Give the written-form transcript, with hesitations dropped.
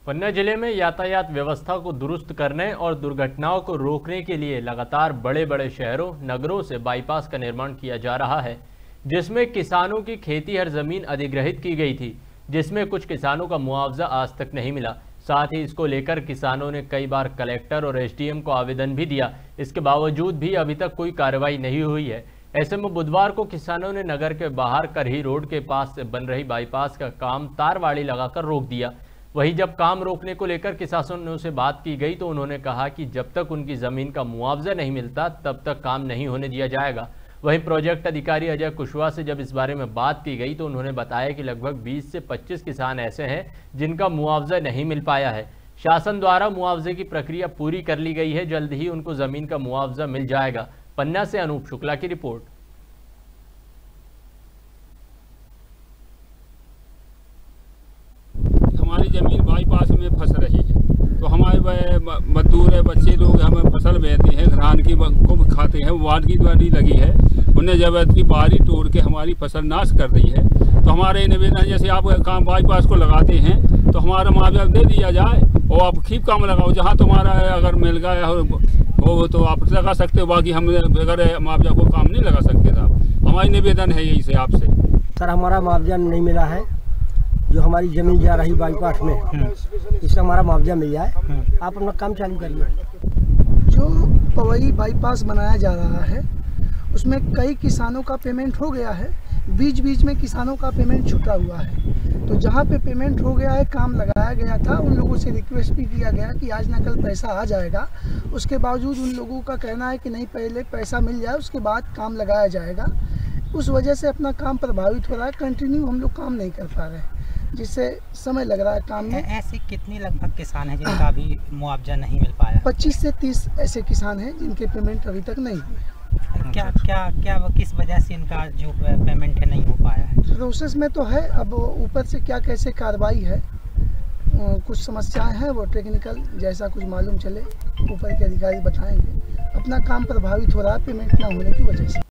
पन्ना जिले में यातायात व्यवस्था को दुरुस्त करने और दुर्घटनाओं को रोकने के लिए लगातार बड़े बड़े शहरों, नगरों से बाईपास का निर्माण किया जा रहा है, जिसमें किसानों की खेतीहर जमीन अधिग्रहित की गई थी, जिसमें कुछ किसानों का मुआवजा आज तक नहीं मिला। साथ ही इसको लेकर किसानों ने कई बार कलेक्टर और एसडीएम को आवेदन भी दिया। इसके बावजूद भी अभी तक कोई कार्रवाई नहीं हुई है। ऐसे में बुधवार को किसानों ने नगर के बाहर करही रोड के पास से बन रही बाईपास का काम तारवाड़ी लगाकर रोक दिया। वहीं जब काम रोकने को लेकर किसानों से बात की गई तो उन्होंने कहा कि जब तक उनकी जमीन का मुआवजा नहीं मिलता तब तक काम नहीं होने दिया जाएगा। वहीं प्रोजेक्ट अधिकारी अजय कुशवाहा से जब इस बारे में बात की गई तो उन्होंने बताया कि लगभग 20 से 25 किसान ऐसे हैं जिनका मुआवजा नहीं मिल पाया है। शासन द्वारा मुआवजे की प्रक्रिया पूरी कर ली गई है, जल्द ही उनको जमीन का मुआवजा मिल जाएगा। पन्ना से अनूप शुक्ला की रिपोर्ट। हमारी जमीन बाईपास में फंस रही है, तो हमारे मजदूर है, बच्चे लोग हमें फसल बेचते हैं, धान की को खाते हैं, वाद की द्वारी लगी है, उन्हें जबरदस्ती बारी तोड़ के हमारी फसल नाश कर दी है। तो हमारे निवेदन जैसे आप काम बाईपास को लगाते हैं तो हमारा मुआवजा दे दिया जाए और आप खीब काम लगाओ, जहाँ तुम्हारा अगर मिल गया हो तो आप लगा सकते हो, बाकी हम अगर मुआवजा को काम नहीं लगा सकते। साहब हमारी निवेदन है यही से आपसे। सर हमारा मुआवजा नहीं मिला है, जो हमारी जमीन जा रही बाईपास में, इससे हमारा मुआवजा मिल जाए। आप अपना काम चालू करिए। जो पवई बाईपास बनाया जा रहा है उसमें कई किसानों का पेमेंट हो गया है, बीच बीच में किसानों का पेमेंट छूटा हुआ है। तो जहाँ पे पेमेंट हो गया है, काम लगाया गया था, उन लोगों से रिक्वेस्ट भी किया गया कि आज न कल पैसा आ जाएगा। उसके बावजूद उन लोगों का कहना है कि नहीं, पहले पैसा मिल जाए उसके बाद काम लगाया जाएगा। उस वजह से अपना काम प्रभावित हो रहा है, कंटिन्यू हम लोग काम नहीं कर पा रहे हैं, जिससे समय लग रहा है काम में। ऐसे कितनी लगभग किसान हैं जिनका अभी मुआवजा नहीं मिल पाया? 25 से 30 ऐसे किसान हैं जिनके पेमेंट अभी तक नहीं हुए। क्या किस वजह से इनका जो पेमेंट है नहीं हो पाया है? प्रोसेस में तो है, अब ऊपर से क्या कैसे कार्रवाई है, कुछ समस्याएं हैं, वो टेक्निकल जैसा कुछ मालूम चले ऊपर के अधिकारी बताएंगे। अपना काम प्रभावित हो रहा है पेमेंट ना होने की वजह से।